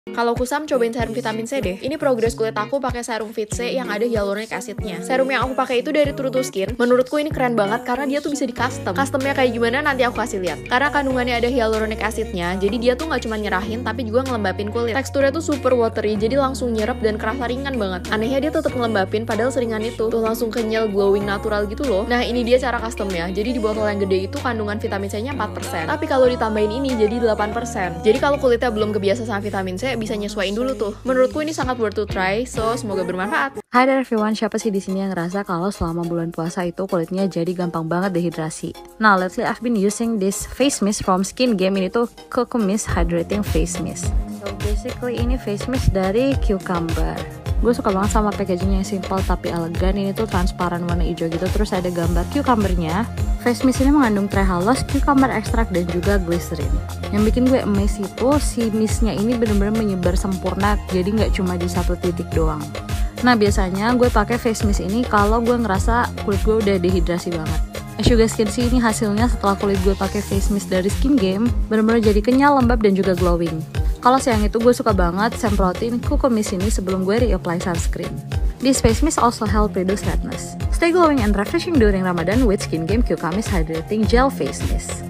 Kalau kusam, cobain serum vitamin C deh. Ini progres kulit aku pakai serum Fit C yang ada hyaluronic acidnya. Serum yang aku pakai itu dari True to Skin. Menurutku ini keren banget karena dia tuh bisa di custom. Customnya kayak gimana nanti aku kasih lihat. Karena kandungannya ada hyaluronic acidnya, jadi dia tuh nggak cuma nyerahin tapi juga ngelembapin kulit. Teksturnya tuh super watery, jadi langsung nyerap dan kerasa ringan banget. Anehnya dia tetap ngelembapin padahal seringan itu tuh langsung kenyal, glowing, natural gitu loh. Nah ini dia cara customnya. Jadi di botol yang gede itu kandungan vitamin C-nya 4%. Tapi kalau ditambahin ini jadi 8%. Jadi kalau kulitnya belum kebiasa sama vitamin C, bisa nyesuaiin dulu tuh. Menurutku ini sangat worth to try, so semoga bermanfaat. Hai there everyone, siapa sih di sini yang ngerasa kalau selama bulan puasa itu kulitnya jadi gampang banget dehidrasi? Nah, lately I've been using this face mist from Skin Game. Ini tuh Coco Mist Hydrating Face Mist. So basically ini face mist dari Cucumber. Gue suka banget sama packagingnya yang simple tapi elegan. Ini tuh transparan warna hijau gitu, terus ada gambar cucumbernya. Face mist ini mengandung trehalose, cucumber extract, dan juga glycerin. Yang bikin gue amazed itu si mistnya ini bener-bener menyebar sempurna, jadi nggak cuma di satu titik doang. Nah biasanya gue pakai face mist ini kalau gue ngerasa kulit gue udah dehidrasi banget. As you guys can see, ini hasilnya setelah kulit gue pakai face mist dari Skin Game, bener-bener jadi kenyal, lembab, dan juga glowing. Kalau siang itu gue suka banget semprotin Coco Mist ini sebelum gue reapply sunscreen. This face mist also help reduce redness. Stay glowing and refreshing during Ramadan with Skin Game Coco Mist Hydrating Gel Face Mist.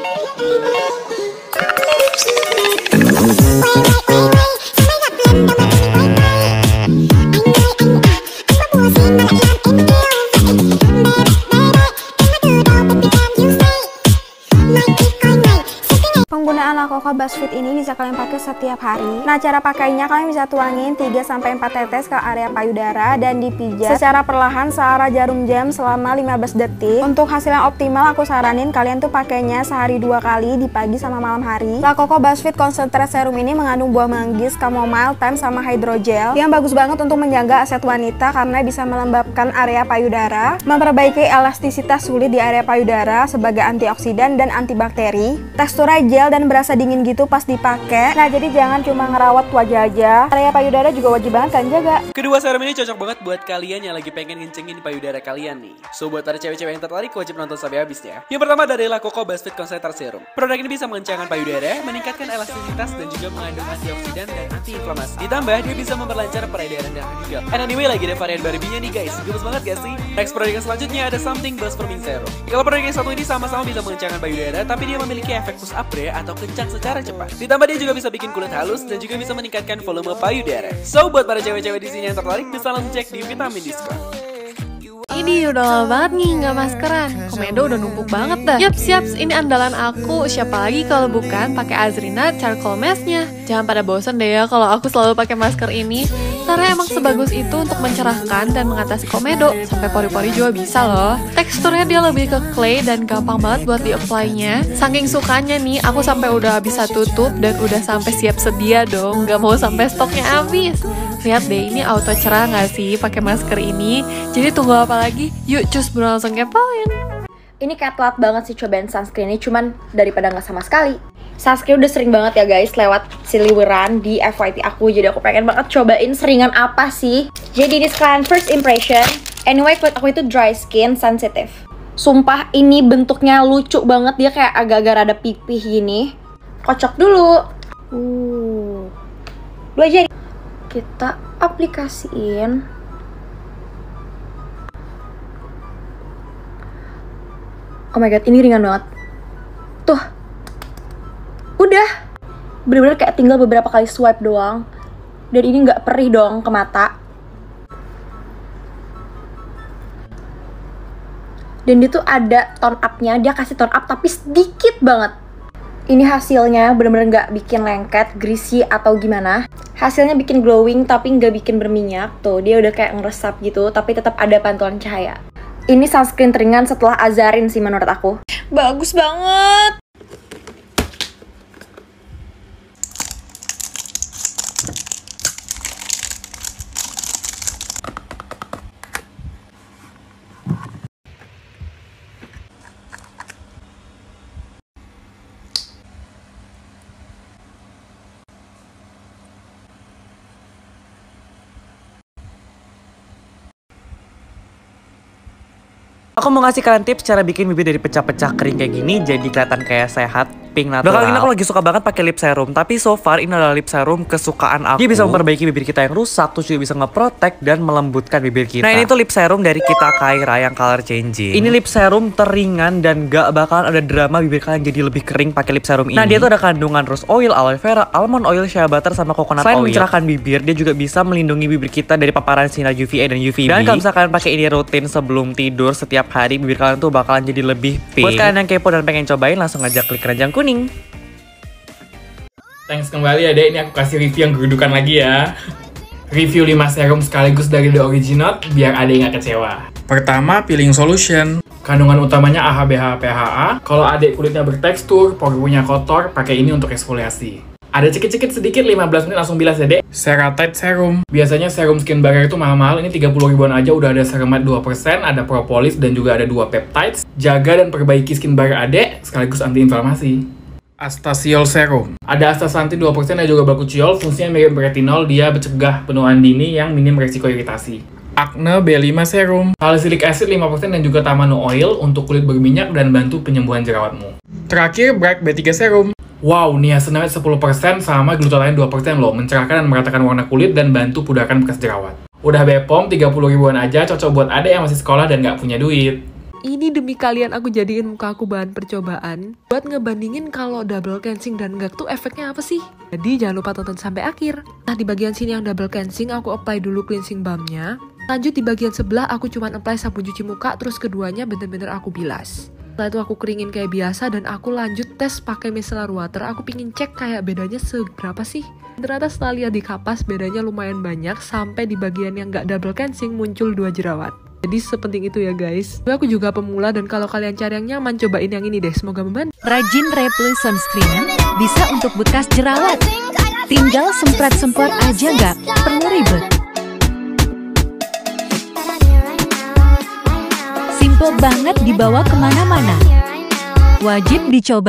Penggunaan La Coco BuzzFit ini bisa kalian pakai setiap hari. Nah, cara pakainya kalian bisa tuangin 3-4 tetes ke area payudara dan dipijat secara perlahan searah jarum jam selama 15 detik. Untuk hasil yang optimal, aku saranin kalian tuh pakainya sehari 2 kali di pagi sama malam hari. La Coco BuzzFit Concentrate Serum ini mengandung buah manggis, chamomile, thyme, sama hydrogel yang bagus banget untuk menjaga aset wanita karena bisa melembabkan area payudara, memperbaiki elastisitas kulit di area payudara sebagai antioksidan dan antibakteri. Teksturnya gel dan berasa dingin gitu pas dipakai. Nah, jadi jangan cuma ngerawat wajah aja, area payudara juga wajib banget kan jaga. Kedua serum ini cocok banget buat kalian yang lagi pengen ngencengin payudara kalian nih. So buat para cewek-cewek yang tertarik wajib nonton sampai habis ya. Yang pertama dari La Coco BuzzFit Concentrate Serum. Produk ini bisa mengencangkan payudara, meningkatkan elastisitas dan juga mengandung antioksidan dan antiinflamasi. Ditambah dia bisa memperlancar peredaran darah juga. And anyway, lagi ada varian Barbie-nya nih guys. Gemes banget gak sih? Next produk yang selanjutnya ada Something Buzz Firming Serum. Kalau produk yang satu ini sama-sama bisa mengencangkan payudara, tapi dia memiliki efek push up bra atau kencang secara cepat. Ditambah dia juga bisa bikin kulit halus dan juga bisa meningkatkan volume payudara. So buat para cewek-cewek di sini yang tertarik bisa langsung cek di Vitamin Diskon. Ini udah lama banget nih nggak maskeran. Komedo udah numpuk banget dah. Siap, ini andalan aku. Siapa lagi kalau bukan pakai Azrina Charcoal Mask-nya. Jangan pada bosan deh ya kalau aku selalu pakai masker ini. Karena emang sebagus itu untuk mencerahkan dan mengatasi komedo. Sampai pori-pori juga bisa loh. Teksturnya dia lebih ke clay dan gampang banget buat di-apply-nya. Saking sukanya nih, aku sampai udah bisa tutup dan udah sampai siap sedia dong. Gak mau sampai stoknya habis. Lihat deh, ini auto cerah nggak sih pakai masker ini? Jadi tunggu apa lagi? Yuk cus bro, langsung kepoin. Ini kayak telat banget sih cobain sunscreen ini, cuman daripada nggak sama sekali. Sunscreen udah sering banget ya guys lewat seliweran di FYP aku, jadi aku pengen banget cobain seringan apa sih. Jadi ini sekalian first impression. Anyway, kulit aku itu dry skin sensitive. Sumpah ini bentuknya lucu banget, dia kayak agak-agak rada pipih gini. Kocok dulu. Dulu aja. Kita aplikasiin. Oh my god, ini ringan banget. Tuh. Udah. Bener-bener kayak tinggal beberapa kali swipe doang. Dan ini nggak perih dong ke mata. Dan dia tuh ada tone up-nya. Dia kasih tone up tapi sedikit banget. Ini hasilnya bener-bener nggak bikin lengket, greasy atau gimana. Hasilnya bikin glowing tapi nggak bikin berminyak. Tuh, dia udah kayak ngeresap gitu, tapi tetap ada pantulan cahaya. Ini sunscreen teringan setelah Azarin sih menurut aku. Bagus banget! Aku mau ngasih kalian tips cara bikin bibir dari pecah-pecah kering kayak gini jadi kelihatan kayak sehat, pink natural. Belakangan ini aku lagi suka banget pakai lip serum, tapi so far ini adalah lip serum kesukaan aku. Dia bisa memperbaiki bibir kita yang rusak, terus juga bisa nge-protect dan melembutkan bibir kita. Nah, ini tuh lip serum dari Kita Kaira yang color changing. Ini lip serum teringan dan gak bakalan ada drama bibir kalian jadi lebih kering pakai lip serum ini. Nah, dia tuh ada kandungan rose oil, aloe vera, almond oil, shea butter sama coconut oil. Selain mencerahkan bibir, dia juga bisa melindungi bibir kita dari paparan sinar UVA dan UVB. Dan kalau misalkan pakai ini rutin sebelum tidur setiap hari, bibir kalian tuh bakalan jadi lebih pink. Buat kalian yang kepo dan pengen cobain, langsung aja klik keranjang kuning. Thanks kembali ya Dek, ini aku kasih review yang kedudukan lagi ya. Review 5 serum sekaligus dari The Original biar ada yang gak kecewa. Pertama, peeling solution. Kandungan utamanya AHA, BHA, PHA. Kalau adek kulitnya bertekstur, pori-porinya kotor, pakai ini untuk eksfoliasi. Ada cekit-cekit sedikit, 15 menit langsung bilas ya Dek. Ceratite Serum. Biasanya serum skin barrier itu mahal-mahal, ini 30 ribuan aja udah ada ceramide 2%, ada propolis, dan juga ada 2 peptides. Jaga dan perbaiki skin barrier adek, sekaligus anti-inflamasi. Astasiol Serum. Ada astaxanthin 2% dan juga bakuchiol, fungsinya mirip retinol, dia mencegah penuaan dini yang minim resiko iritasi. Acne B5 Serum. Salicylic acid 5% dan juga tamano oil untuk kulit berminyak dan bantu penyembuhan jerawatmu. Terakhir, Bright B3 Serum. Wow, niacinamide 10% sama glutathione 2% loh, mencerahkan dan meratakan warna kulit dan bantu pudarkan bekas jerawat. Udah Bepom 30 ribuan aja, cocok buat adek yang masih sekolah dan nggak punya duit. Ini demi kalian aku jadiin muka aku bahan percobaan buat ngebandingin kalau double cleansing dan enggak tuh efeknya apa sih. Jadi jangan lupa tonton sampai akhir. Nah, di bagian sini yang double cleansing aku apply dulu cleansing balmnya. Lanjut di bagian sebelah aku cuma apply sabun cuci muka, terus keduanya bener-bener aku bilas. Setelah itu aku keringin kayak biasa dan aku lanjut tes pakai micellar water. Aku pingin cek kayak bedanya seberapa sih. Ternyata setelah lihat di kapas bedanya lumayan banyak, sampai di bagian yang nggak double cleansing muncul 2 jerawat. Jadi sepenting itu ya guys. Aku juga pemula dan kalau kalian cari yang nyaman, cobain yang ini deh, semoga membantu. Rajin Replay Sunscreen bisa untuk bekas jerawat. Tinggal semprot-semprot aja, nggak perlu ribet. Simple banget dibawa kemana-mana. Wajib dicoba.